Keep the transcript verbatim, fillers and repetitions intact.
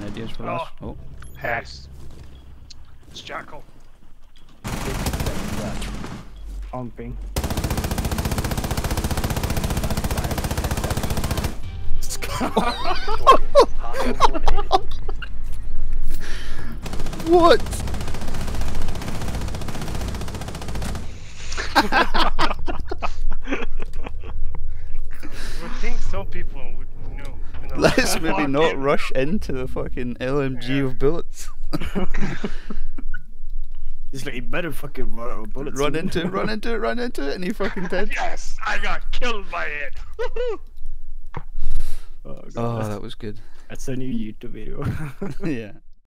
ideas for us? Oh, yes. It's Jackal. On ping. what? I would think some people would know. You know Let's maybe not rush into the fucking L M G Yeah. of bullets. He's like, you better fucking run out of bullets. Run into it, run into it, run into it, and he fucking dead. Yes, I got killed by it. Oh, God, Oh, that's, that was good. that's a new YouTube video. Yeah.